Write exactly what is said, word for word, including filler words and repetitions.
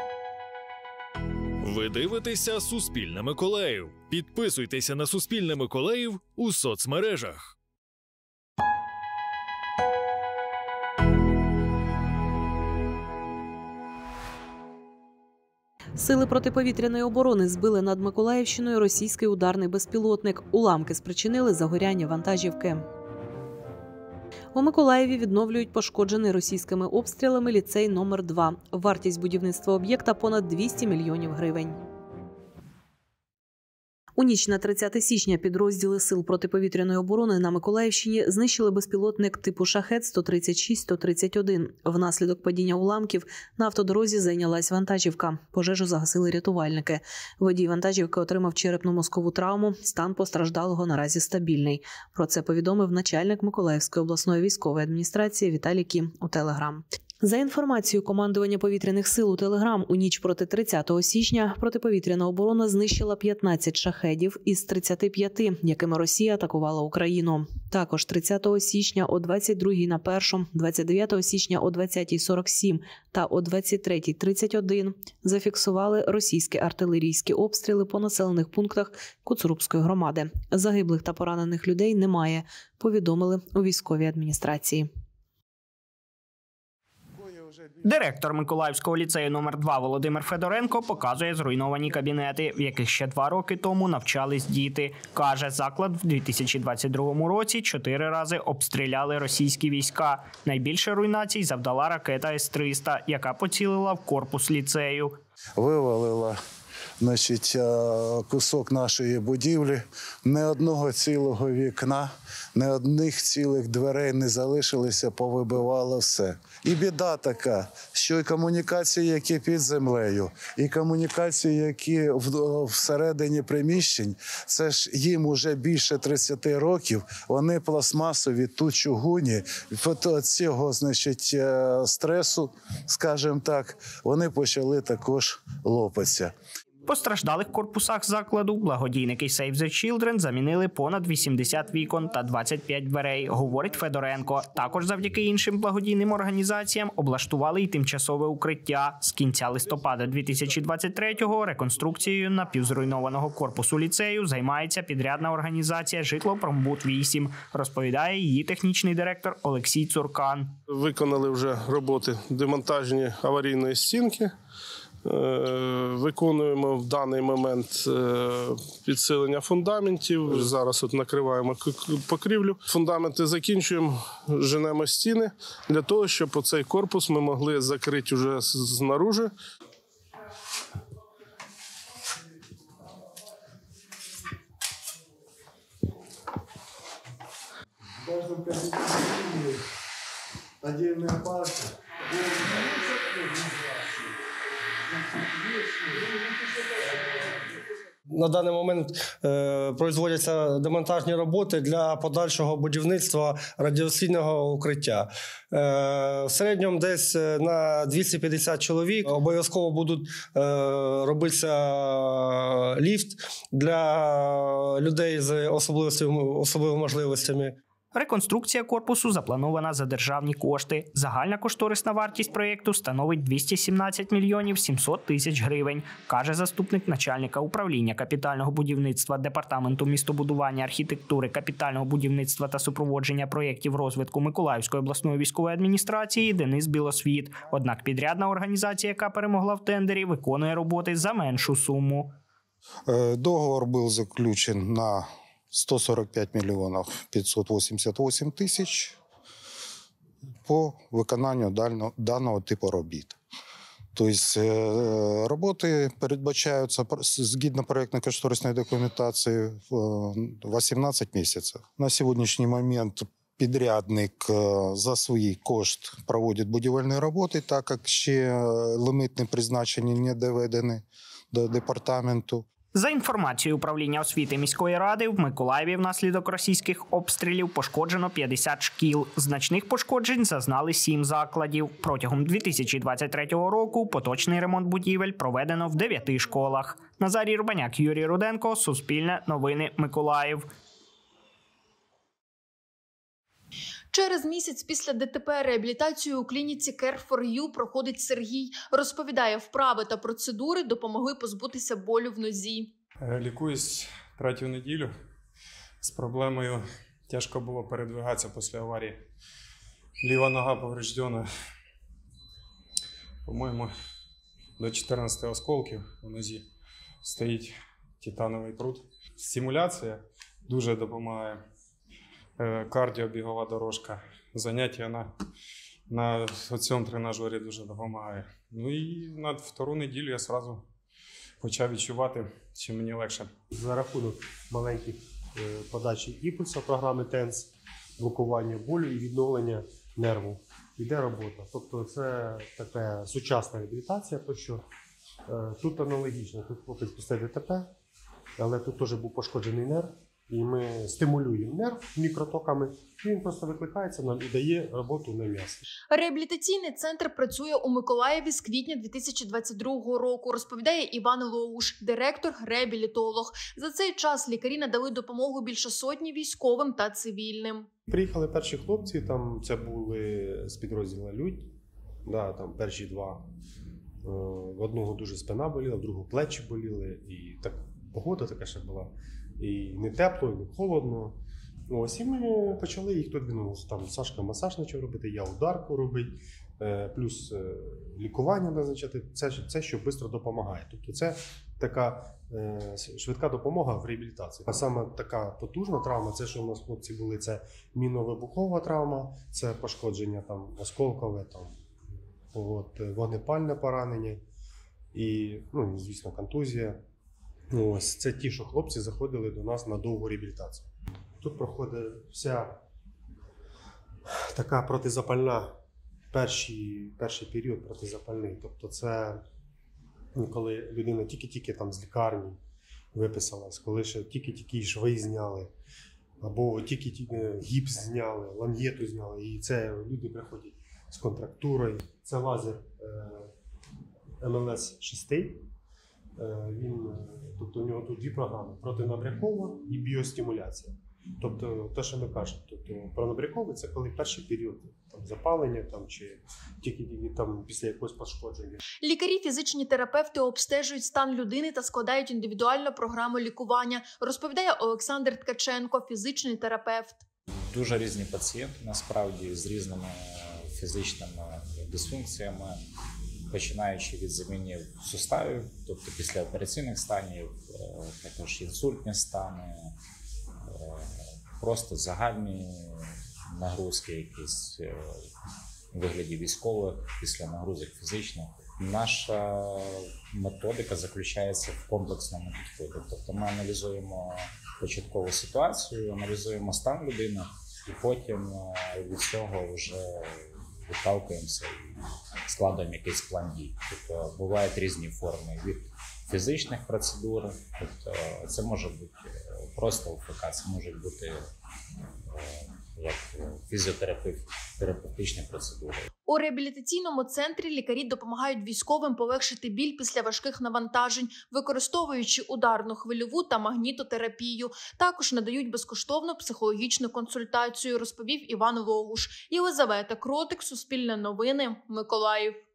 Ви дивитеся «Суспільне Миколаїв». Підписуйтеся на «Суспільне Миколаїв» у соцмережах. Сили протиповітряної оборони збили над Миколаївщиною російський ударний безпілотник. Уламки спричинили загоряння вантажівки. У Миколаєві відновлюють пошкоджений російськими обстрілами ліцей номер два. Вартість будівництва об'єкта – понад двісті мільйонів гривень. У ніч на тридцяте січня підрозділи Сил протиповітряної оборони на Миколаївщині знищили безпілотник типу «Шахед» сто тридцять шість сто тридцять один. Внаслідок падіння уламків на автодорозі зайнялась вантажівка. Пожежу загасили рятувальники. Водій вантажівки отримав черепно-мозкову травму. Стан постраждалого наразі стабільний. Про це повідомив начальник Миколаївської обласної військової адміністрації Віталій Кім у Телеграм. За інформацією командування повітряних сил у Телеграм, у ніч проти тридцятого січня протиповітряна оборона знищила п'ятнадцять шахедів із тридцяти п'яти, якими Росія атакувала Україну. Також тридцятого січня о двадцять другій на першу, двадцять дев'ятого січня о двадцятій сорок сім та о двадцять третій тридцять один зафіксували російські артилерійські обстріли по населених пунктах Коцурубської громади. Загиблих та поранених людей немає, повідомили у військовій адміністрації. Директор Миколаївського ліцею номер два Володимир Федоренко показує зруйновані кабінети, в яких ще два роки тому навчались діти. Каже, заклад в дві тисячі двадцять другому році чотири рази обстріляли російські війська. Найбільше руйнацій завдала ракета С триста, яка поцілила в корпус ліцею. Вивалила, значить, кусок нашої будівлі, не одного цілого вікна, не одних цілих дверей не залишилося, повибивало все. І біда така, що і комунікації, які під землею, і комунікації, які всередині приміщень, це ж їм уже більше тридцяти років, вони пластмасові, тут чугуні, від цього, значить, стресу, скажімо так, вони почали також лопатися. В постраждалих корпусах закладу благодійники Save the Children замінили понад вісімдесят вікон та двадцять п'ять дверей, говорить Федоренко. Також завдяки іншим благодійним організаціям облаштували й тимчасове укриття. З кінця листопада дві тисячі двадцять третього реконструкцією напівзруйнованого корпусу ліцею займається підрядна організація «Житлопромбуд вісім», розповідає її технічний директор Олексій Цуркан. Виконали вже роботи демонтажні аварійної стінки. Виконуємо в даний момент підсилення фундаментів. Зараз от накриваємо покрівлю. Фундаменти закінчуємо, женемо стіни для того, щоб оцей корпус ми могли закрити вже знаружи. Отдельная парка. На даний момент е, производяться демонтажні роботи для подальшого будівництва радіаційного укриття. Е, в середньому десь на двісті п'ятдесят чоловік. Обов'язково будуть е, робитися ліфт для людей з особливими, особливими можливостями. Реконструкція корпусу запланована за державні кошти. Загальна кошторисна вартість проєкту становить двісті сімнадцять мільйонів сімсот тисяч гривень, каже заступник начальника управління капітального будівництва Департаменту містобудування, архітектури, капітального будівництва та супроводження проєктів розвитку Миколаївської обласної військової адміністрації Денис Білосвіт. Однак підрядна організація, яка перемогла в тендері, виконує роботи за меншу суму. Договор був заключений на сто сорок п'ять мільйонів п'ятсот вісімдесят вісім тисяч по виконанню даного типу робіт. Тобто роботи передбачаються згідно проєктно-кошторисної документації в вісімнадцять місяців. На сьогоднішній момент підрядник за свій кошт проводить будівельні роботи, так як ще лімітні призначення не доведені до департаменту. За інформацією управління освіти міської ради, в Миколаєві внаслідок російських обстрілів пошкоджено п'ятдесят шкіл. Значних пошкоджень зазнали сім закладів. Протягом дві тисячі двадцять третього року поточний ремонт будівель проведено в дев'яти школах. Назарій Рубаняк, Юрій Руденко, Суспільне новини, Миколаїв. Через місяць після ДТП реабілітацію у клініці Care фор ю проходить Сергій. Розповідає, вправи та процедури допомогли позбутися болю в нозі. Лікуюсь третю неділю. З проблемою тяжко було передвигатися після аварії. Ліва нога повреждена, по-моєму, до чотирнадцяти осколків в нозі. Стоїть титановий прут. Стимуляція дуже допомагає. Кардіобігова дорожка. Заняття на, на цьому тренажері дуже допомагає. Ну і на втору неділю я одразу почав відчувати, що мені легше. За рахунок маленьких подачі імпульсу програми ТЕНС, блокування болю і відновлення нерву. Йде робота. Тобто це така сучасна реабілітація, то що е, тут аналогічно. Тут хлопець після ДТП, але тут теж був пошкоджений нерв. І ми стимулюємо нерв мікротоками, і він просто викликається нам і дає роботу на м'ясо. Реабілітаційний центр працює у Миколаєві з квітня дві тисячі двадцять другого року, розповідає Іван Логуш, директор-реабілітолог. За цей час лікарі надали допомогу більше сотні військовим та цивільним. Приїхали перші хлопці, там це були з підрозділу «Людь», да, там перші два. В одного дуже спина боліла, в другого плечі боліли, і так погода така ще була. І не тепло, і не холодно. Ось, і ми почали їх тут двинулися. Там Сашка масаж почав робити, я ударку робити, плюс лікування назначати. Це, це що швидко допомагає. Тобто це така е, швидка допомога в реабілітації. А саме така потужна травма, це що у нас хлопці були, це мінно-вибухова травма, це пошкодження там осколкове, там, от, вогнепальне поранення і, ну, звісно, контузія. Ось, це ті, що хлопці заходили до нас на довгу реабілітацію. Тут проходить вся така протизапальна, перший, перший період протизапальний. Тобто це коли людина тільки-тільки там з лікарні виписалась, коли ще тільки-тільки шви зняли, або тільки-тільки гіпс зняли, лангету зняли. І це люди приходять з контрактурою. Це лазер ем ел ес шість. Він, тобто у нього тут дві програми: протинабрякова і біостимуляція. Тобто те, що ми кажемо, тобто пронабряковий – це коли перший період там, запалення там, чи тільки там, після якогось пошкодження. Лікарі, фізичні терапевти обстежують стан людини та складають індивідуальну програму лікування, розповідає Олександр Ткаченко, фізичний терапевт. Дуже різні пацієнти, насправді, з різними фізичними дисфункціями, починаючи від замінів суставів, тобто післяопераційних станів, також інсультні стани, просто загальні нагрузки якісь у вигляді військових, після нагрузок фізичних. Наша методика заключається в комплексному підході. Тобто ми аналізуємо початкову ситуацію, аналізуємо стан людини і потім від цього вже відталкуємося і складаємо якийсь план дій. Тобто бувають різні форми від фізичних процедур, тобто це може бути просто ОФК, це можуть бути як фізіотерапевтичні процедури. У реабілітаційному центрі лікарі допомагають військовим полегшити біль після важких навантажень, використовуючи ударну хвильову та магнітотерапію. Також надають безкоштовну психологічну консультацію, розповів Іван Логуш. Єлизавета Кротик, Суспільне новини, Миколаїв.